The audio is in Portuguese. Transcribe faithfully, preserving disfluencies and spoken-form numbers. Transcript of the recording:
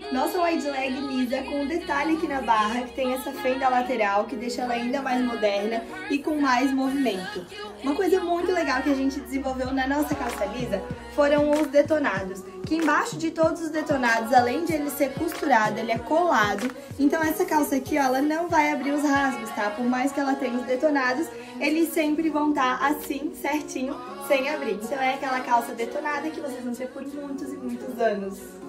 Nossa wide leg lisa com um detalhe aqui na barra, que tem essa fenda lateral, que deixa ela ainda mais moderna e com mais movimento. Uma coisa muito legal que a gente desenvolveu na nossa calça lisa foram os detonados, que embaixo de todos os detonados, além de ele ser costurado, ele é colado. Então essa calça aqui, ó, ela não vai abrir os rasgos, tá? Por mais que ela tenha os detonados, eles sempre vão estar assim, certinho, sem abrir. Então é aquela calça detonada que vocês vão ter por muitos e muitos anos.